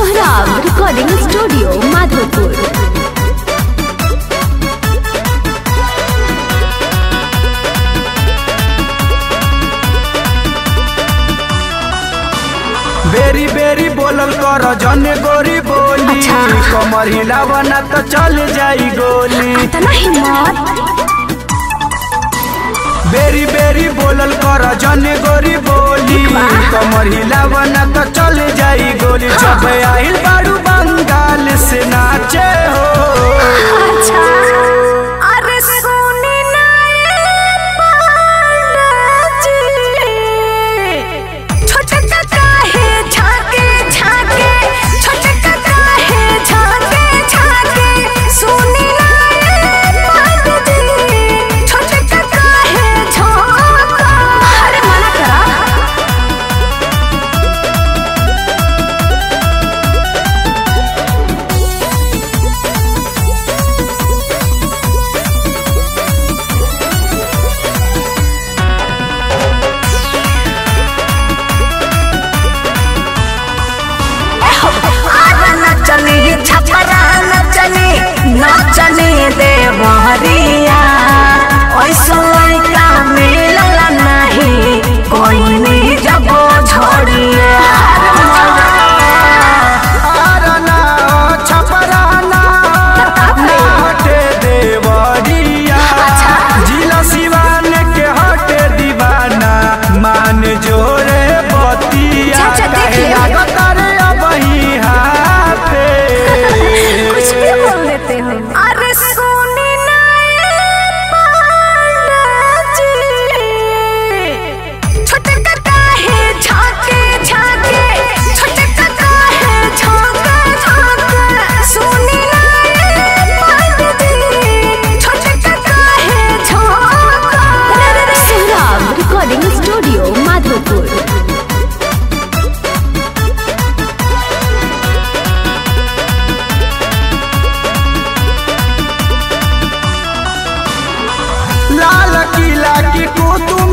Sohrab recording studio Madhopur. बेरी बेरी बोलल कर जने गोरी बोली। अच्छा। कमर हिलावना तो चल जाई गोली। इतना हिम्मत। बेरी बेरी बोलल कर जने गोरी बोली। कमर हिलावना तो चल जाई गोली। जब आइल बारू बंगाल से नाचे हो। अच्छा। अरे सोनी नाए पांडाजी, छोटे काका है झाके झाके, छोटे काका है झाके झाके। सोनी नाए पांडाजी, छोटे काका है झाका। अरे मना करा। नचनी छपरा नचनी नचनी देवरिया, ऐसा लड़का मिलल नहीं कोई नहीं जब झड़िया। आरना छपराना हटे देवरिया। जिला सिवान के हटे दीवाना। मान जोरे बतिया। चाचा देख ले। कुछ भी बोल देते हो। अरे सोनी नाए पांडाजी, छोटे काका है झाके झाके, छोटे काका है झाके झाके। सोनी नाए पांडाजी, छोटे काका है झाके। Sohrab recording studio Madhopur. लाल किला की कुतुब